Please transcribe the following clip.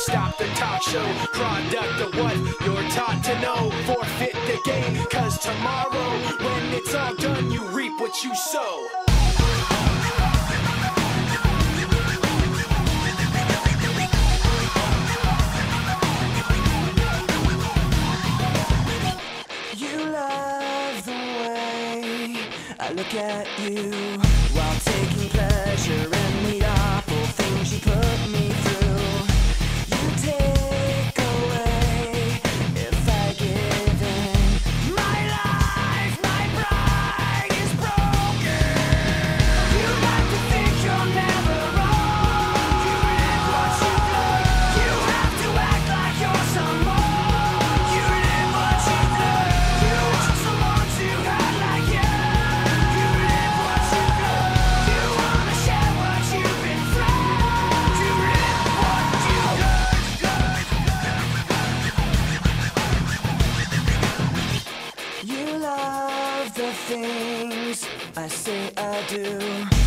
stop the talk show. Product of what you're taught to know. Forfeit the game, cause tomorrow, when it's all done, you reap what you sow. I look at you while taking pleasure in the awful things you put me through. You take away if I give in. My life, my pride is broken. You like to think you're never wrong. You live what you learn. You have to act like you're someone. You live what you learn. You want someone to act like you. The things I say I do.